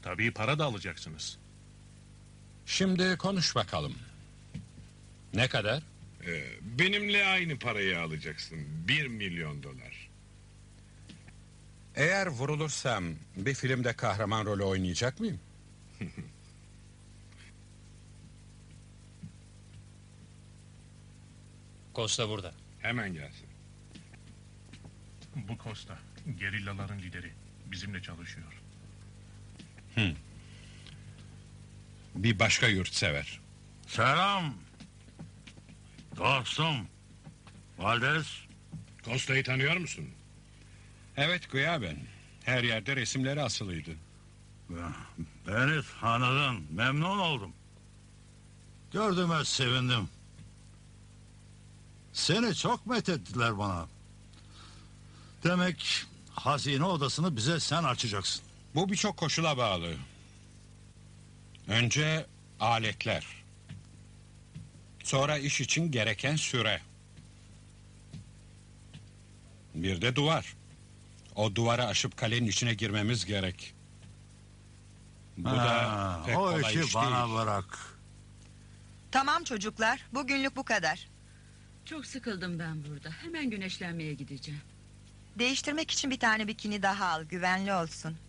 Tabii para da alacaksınız. Şimdi konuş bakalım. Ne kadar? Benimle aynı parayı alacaksın. 1 milyon dolar. Eğer vurulursam bir filmde kahraman rolü oynayacak mıyım? Costa burada. Hemen gelsin. Bu Costa, gerillaların lideri. Bizimle çalışıyor. Bir başka yurtsever. Selam. Dostum. Valdez. Costa'yı tanıyor musun? Evet, güya ben. Her yerde resimleri asılıydı. Beni tanıdın. Memnun oldum. Gördüğüme sevindim. Seni çok methettiler bana. Demek hazine odasını bize sen açacaksın. Bu birçok koşula bağlı. Önce aletler. Sonra iş için gereken süre. Bir de duvar. O duvarı aşıp kalenin içine girmemiz gerek. Bu da pek o kolay işi iş bana değil. bırak. Tamam çocuklar, bugünlük bu kadar. Çok sıkıldım ben burada. Hemen güneşlenmeye gideceğim. Değiştirmek için bir tane bikini daha al, güvenli olsun.